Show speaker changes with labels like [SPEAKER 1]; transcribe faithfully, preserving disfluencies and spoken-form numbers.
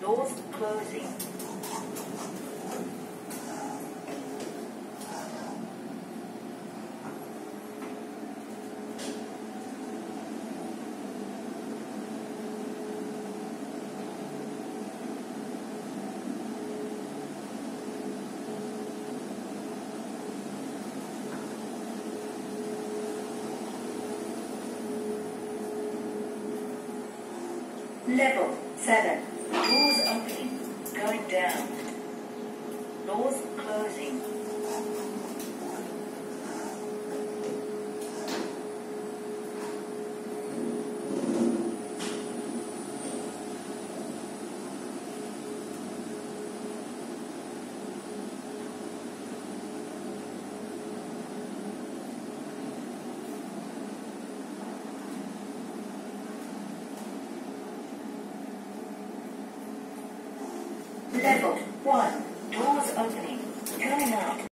[SPEAKER 1] Doors closing. Level seven. Doors opening. Going down. Doors closing. Level one. Doors opening. Coming out.